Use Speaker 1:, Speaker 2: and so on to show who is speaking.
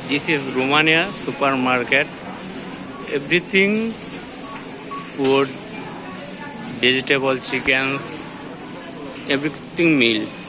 Speaker 1: This is Romania supermarket. Everything food, vegetable, chickens, everything meal.